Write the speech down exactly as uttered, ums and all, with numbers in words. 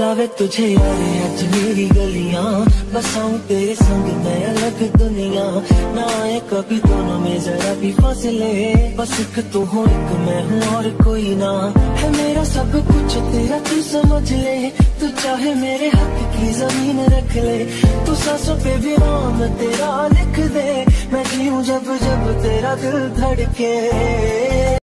बुलावे तुझे यारे आज मेरी गलियां, बसाऊं तेरे संग मैं अलग दुनिया। ना आए कभी दोनों में जरा भी फासले, बस एक तू हो एक मैं हूँ और कोई ना। है मेरा सब कुछ तेरा तू समझ ले, तू चाहे मेरे हक की जमीन रख ले। तू सांसों पे भी नाम तेरा लिख दे, मैं जीऊं जब जब तेरा दिल धड़के।